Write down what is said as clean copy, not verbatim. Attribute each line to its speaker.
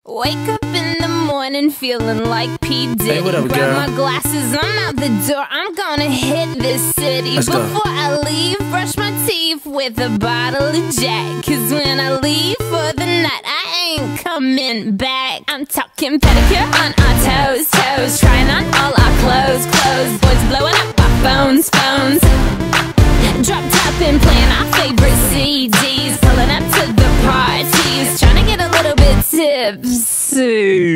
Speaker 1: Wake up in the morning feeling like P. Diddy.
Speaker 2: Hey, what up,
Speaker 1: grab
Speaker 2: girl?
Speaker 1: my glasses, I'm out the door. I'm gonna hit this city.
Speaker 2: Let's go.
Speaker 1: Before I leave, brush my teeth with a bottle of Jack. Cause when I leave for the night, I ain't coming back. I'm talking pedicure on our toes, toes. Trying on all our clothes, clothes. Boys blowing up our phones, phones. Drop top and playing our favorite CDs. Pulling up to the parties, trying to get a little bit tipsy.